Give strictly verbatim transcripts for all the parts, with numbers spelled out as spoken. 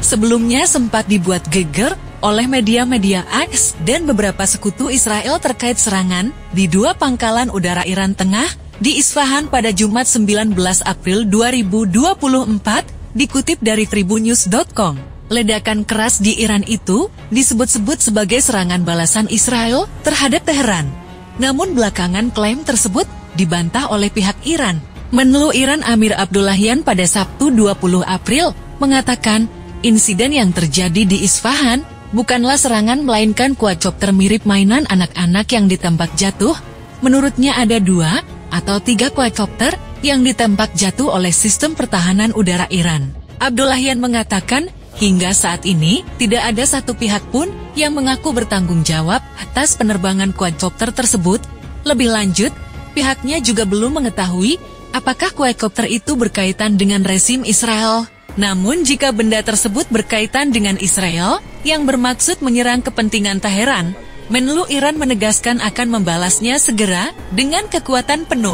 Sebelumnya sempat dibuat geger oleh media-media X dan beberapa sekutu Israel terkait serangan di dua pangkalan udara Iran Tengah di Isfahan pada Jumat sembilan belas April dua ribu dua puluh empat, dikutip dari tribunnews dot com. Ledakan keras di Iran itu disebut-sebut sebagai serangan balasan Israel terhadap Teheran. Namun belakangan klaim tersebut dibantah oleh pihak Iran. Menlu Iran Amir Abdullahian pada Sabtu dua puluh April mengatakan insiden yang terjadi di Isfahan bukanlah serangan melainkan quadcopter mirip mainan anak-anak yang ditembak jatuh. Menurutnya ada dua atau tiga quadcopter yang ditembak jatuh oleh sistem pertahanan udara Iran. Abdullahian mengatakan hingga saat ini tidak ada satu pihak pun yang mengaku bertanggung jawab atas penerbangan quadcopter tersebut. Lebih lanjut, pihaknya juga belum mengetahui apakah quadcopter itu berkaitan dengan rezim Israel. Namun jika benda tersebut berkaitan dengan Israel yang bermaksud menyerang kepentingan Teheran, Menlu Iran menegaskan akan membalasnya segera dengan kekuatan penuh.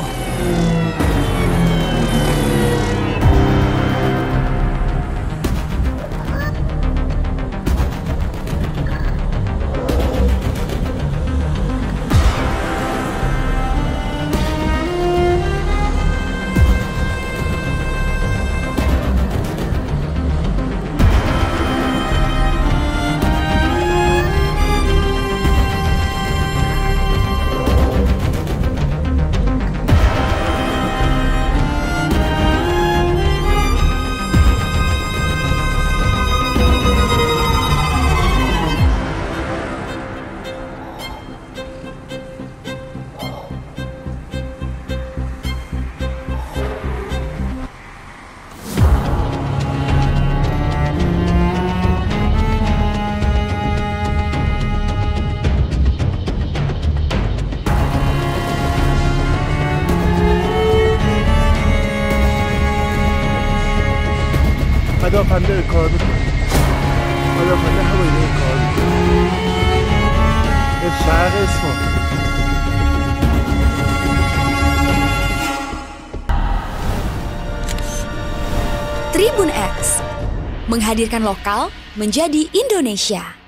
پدافنده کار میکنه پدافنده هوایی کار میکنه به شرق اصفهان. Tribun X menghadirkan lokal menjadi Indonesia.